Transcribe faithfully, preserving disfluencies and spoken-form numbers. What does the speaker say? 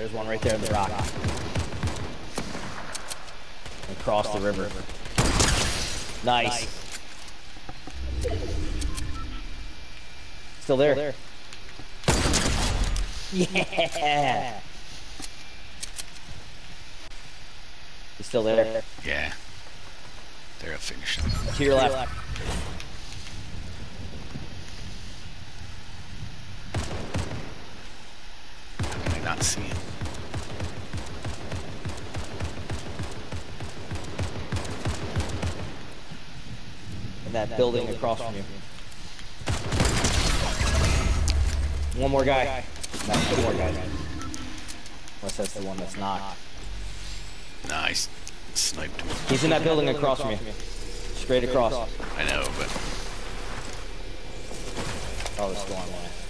There's one right there in the rock. Across the river. Nice. Still there. Yeah. He's still there. Yeah. They're a finish. To your left. How can I not see him? In that building across from you. One more guy. No, two more guys. Unless that's the one that's not. Nice. Sniped him. He's in that building across from you. Straight across. I know, but... Oh, it's going away.